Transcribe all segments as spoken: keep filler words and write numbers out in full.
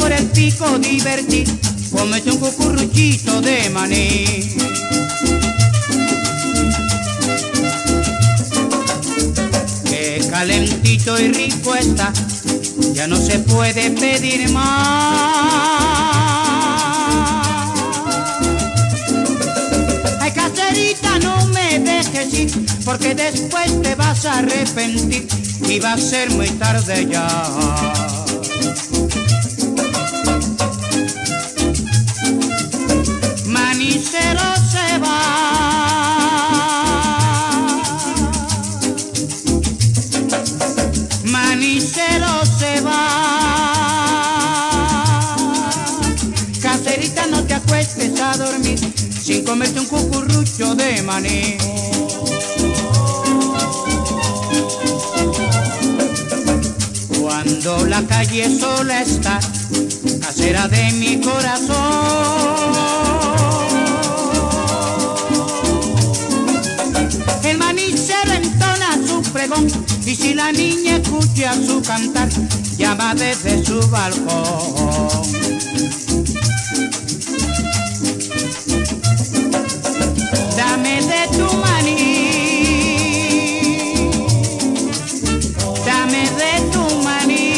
por el pico divertir, cómete un cucurruchito de maní. Que calentito y rico está, ya no se puede pedir más. Ay, caserita, no me dejes ir, porque después te vas a arrepentir y va a ser muy tarde ya. Manicero se va, manicero se va. Caserita, no te acuestes a dormir sin comerte un cucurrucho de maní. Cuando la calle sola está, casera de mi corazón, el manicero entona su pregón, y si la niña escucha su cantar, llama desde su balcón. Dame de tu maní, dame de tu maní,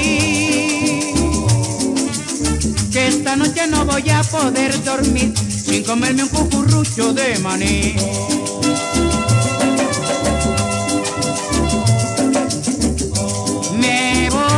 que esta noche no voy a poder dormir sin comerme un cucurrucho de maní. Me voy,